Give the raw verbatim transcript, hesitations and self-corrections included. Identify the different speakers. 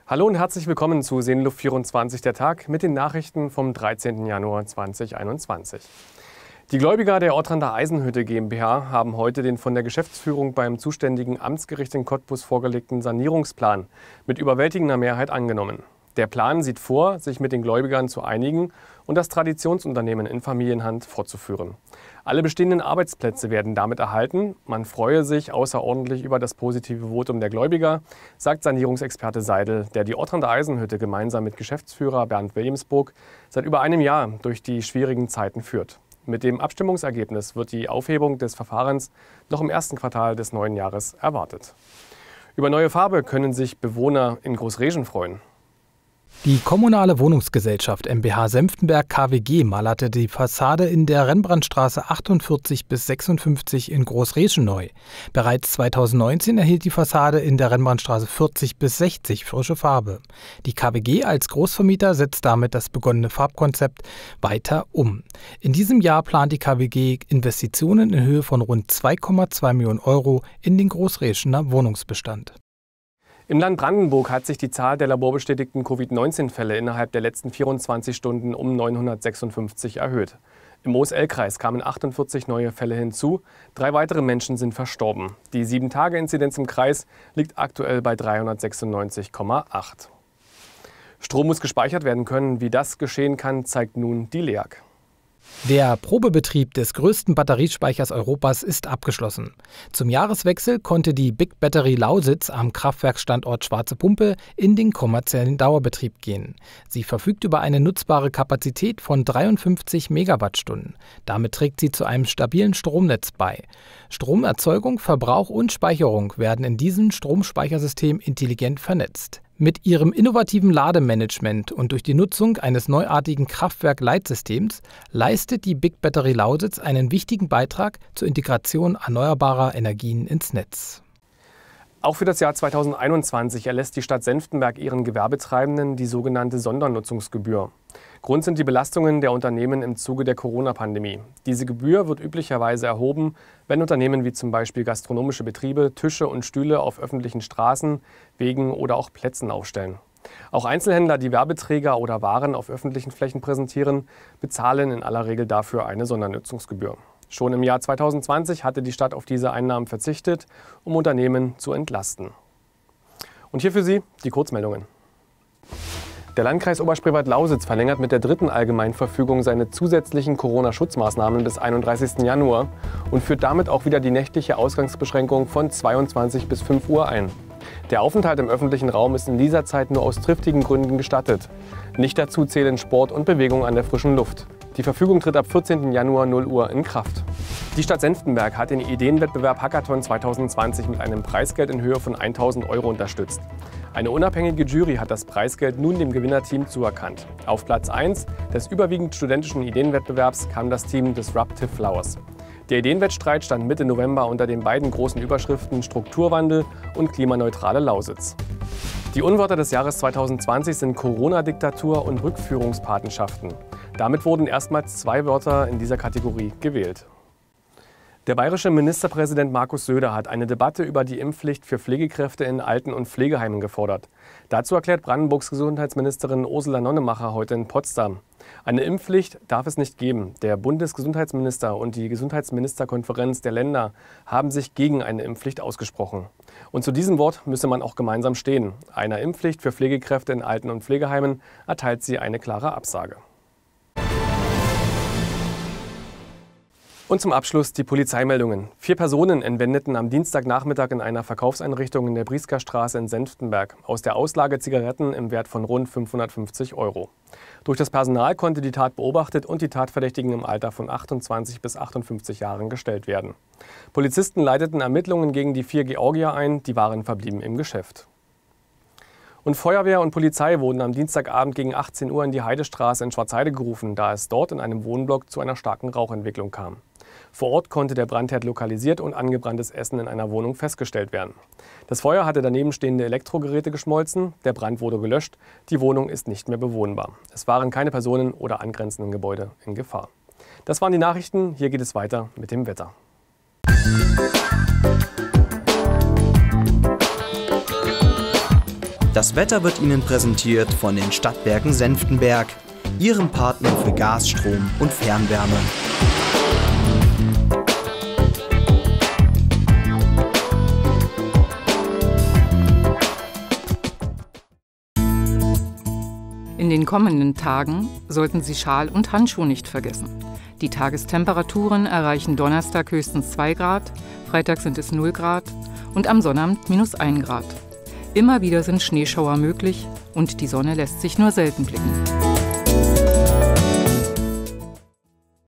Speaker 1: Hallo und herzlich willkommen zu Seenluft vierundzwanzig, der Tag, mit den Nachrichten vom dreizehnten Januar zweitausendeinundzwanzig. Die Gläubiger der Ottrander Eisenhütte GmbH haben heute den von der Geschäftsführung beim zuständigen Amtsgericht in Cottbus vorgelegten Sanierungsplan mit überwältigender Mehrheit angenommen. Der Plan sieht vor, sich mit den Gläubigern zu einigen und das Traditionsunternehmen in Familienhand fortzuführen. Alle bestehenden Arbeitsplätze werden damit erhalten. Man freue sich außerordentlich über das positive Votum der Gläubiger, sagt Sanierungsexperte Seidel, der die Ottrander Eisenhütte gemeinsam mit Geschäftsführer Bernd Williamsburg seit über einem Jahr durch die schwierigen Zeiten führt. Mit dem Abstimmungsergebnis wird die Aufhebung des Verfahrens noch im ersten Quartal des neuen Jahres erwartet. Über neue Farbe können sich Bewohner in Großreschen freuen.
Speaker 2: Die Kommunale Wohnungsgesellschaft M B H Senftenberg K W G malerte die Fassade in der Rembrandtstraße achtundvierzig bis sechsundfünfzig in Großreschen neu. Bereits zweitausendneunzehn erhielt die Fassade in der Rembrandtstraße vierzig bis sechzig frische Farbe. Die K W G als Großvermieter setzt damit das begonnene Farbkonzept weiter um. In diesem Jahr plant die K W G Investitionen in Höhe von rund zwei Komma zwei Millionen Euro in den Großreschener Wohnungsbestand.
Speaker 1: Im Land Brandenburg hat sich die Zahl der laborbestätigten Covid neunzehn Fälle innerhalb der letzten vierundzwanzig Stunden um neunhundertsechsundfünfzig erhöht. Im Moos-El-Kreis kamen achtundvierzig neue Fälle hinzu, drei weitere Menschen sind verstorben. Die sieben Tage Inzidenz im Kreis liegt aktuell bei dreihundertsechsundneunzig Komma acht. Strom muss gespeichert werden können. Wie das geschehen kann, zeigt nun die L E A G.
Speaker 2: Der Probebetrieb des größten Batteriespeichers Europas ist abgeschlossen. Zum Jahreswechsel konnte die Big Battery Lausitz am Kraftwerksstandort Schwarze Pumpe in den kommerziellen Dauerbetrieb gehen. Sie verfügt über eine nutzbare Kapazität von dreiundfünfzig Megawattstunden. Damit trägt sie zu einem stabilen Stromnetz bei. Stromerzeugung, Verbrauch und Speicherung werden in diesem Stromspeichersystem intelligent vernetzt. Mit ihrem innovativen Lademanagement und durch die Nutzung eines neuartigen Kraftwerk-Leitsystems leistet die Big Battery Lausitz einen wichtigen Beitrag zur Integration erneuerbarer Energien ins Netz.
Speaker 1: Auch für das Jahr zweitausendeinundzwanzig erlässt die Stadt Senftenberg ihren Gewerbetreibenden die sogenannte Sondernutzungsgebühr. Grund sind die Belastungen der Unternehmen im Zuge der Corona-Pandemie. Diese Gebühr wird üblicherweise erhoben, wenn Unternehmen wie zum Beispiel gastronomische Betriebe Tische und Stühle auf öffentlichen Straßen, Wegen oder auch Plätzen aufstellen. Auch Einzelhändler, die Werbeträger oder Waren auf öffentlichen Flächen präsentieren, bezahlen in aller Regel dafür eine Sondernutzungsgebühr. Schon im Jahr zweitausendzwanzig hatte die Stadt auf diese Einnahmen verzichtet, um Unternehmen zu entlasten. Und hier für Sie die Kurzmeldungen. Der Landkreis Oberspreewald-Lausitz verlängert mit der dritten Allgemeinverfügung seine zusätzlichen Corona-Schutzmaßnahmen bis einunddreißigsten Januar und führt damit auch wieder die nächtliche Ausgangsbeschränkung von zweiundzwanzig bis fünf Uhr ein. Der Aufenthalt im öffentlichen Raum ist in dieser Zeit nur aus triftigen Gründen gestattet. Nicht dazu zählen Sport und Bewegung an der frischen Luft. Die Verfügung tritt ab vierzehnten Januar null Uhr in Kraft. Die Stadt Senftenberg hat den Ideenwettbewerb Hackathon zweitausendzwanzig mit einem Preisgeld in Höhe von eintausend Euro unterstützt. Eine unabhängige Jury hat das Preisgeld nun dem Gewinnerteam zuerkannt. Auf Platz eins des überwiegend studentischen Ideenwettbewerbs kam das Team Disruptive Flowers. Der Ideenwettstreit stand Mitte November unter den beiden großen Überschriften Strukturwandel und klimaneutrale Lausitz. Die Unwörter des Jahres zweitausendzwanzig sind Corona-Diktatur und Rückführungspatenschaften. Damit wurden erstmals zwei Wörter in dieser Kategorie gewählt. Der bayerische Ministerpräsident Markus Söder hat eine Debatte über die Impfpflicht für Pflegekräfte in Alten- und Pflegeheimen gefordert. Dazu erklärt Brandenburgs Gesundheitsministerin Ursula Nonnemacher heute in Potsdam: Eine Impfpflicht darf es nicht geben. Der Bundesgesundheitsminister und die Gesundheitsministerkonferenz der Länder haben sich gegen eine Impfpflicht ausgesprochen. Und zu diesem Wort müsse man auch gemeinsam stehen. Einer Impfpflicht für Pflegekräfte in Alten- und Pflegeheimen erteilt sie eine klare Absage. Und zum Abschluss die Polizeimeldungen. Vier Personen entwendeten am Dienstagnachmittag in einer Verkaufseinrichtung in der Brieskerstraße in Senftenberg aus der Auslage Zigaretten im Wert von rund fünfhundertfünfzig Euro. Durch das Personal konnte die Tat beobachtet und die Tatverdächtigen im Alter von achtundzwanzig bis achtundfünfzig Jahren gestellt werden. Polizisten leiteten Ermittlungen gegen die vier Georgier ein, die Waren verblieben im Geschäft. Und Feuerwehr und Polizei wurden am Dienstagabend gegen achtzehn Uhr in die Heidestraße in Schwarzheide gerufen, da es dort in einem Wohnblock zu einer starken Rauchentwicklung kam. Vor Ort konnte der Brandherd lokalisiert und angebranntes Essen in einer Wohnung festgestellt werden. Das Feuer hatte daneben stehende Elektrogeräte geschmolzen, der Brand wurde gelöscht, die Wohnung ist nicht mehr bewohnbar. Es waren keine Personen oder angrenzenden Gebäude in Gefahr. Das waren die Nachrichten, hier geht es weiter mit dem Wetter.
Speaker 3: Das Wetter wird Ihnen präsentiert von den Stadtwerken Senftenberg, Ihrem Partner für Gas, Strom und Fernwärme.
Speaker 4: In den kommenden Tagen sollten Sie Schal und Handschuhe nicht vergessen. Die Tagestemperaturen erreichen Donnerstag höchstens zwei Grad, Freitag sind es null Grad und am Sonnabend minus ein Grad. Immer wieder sind Schneeschauer möglich und die Sonne lässt sich nur selten blicken.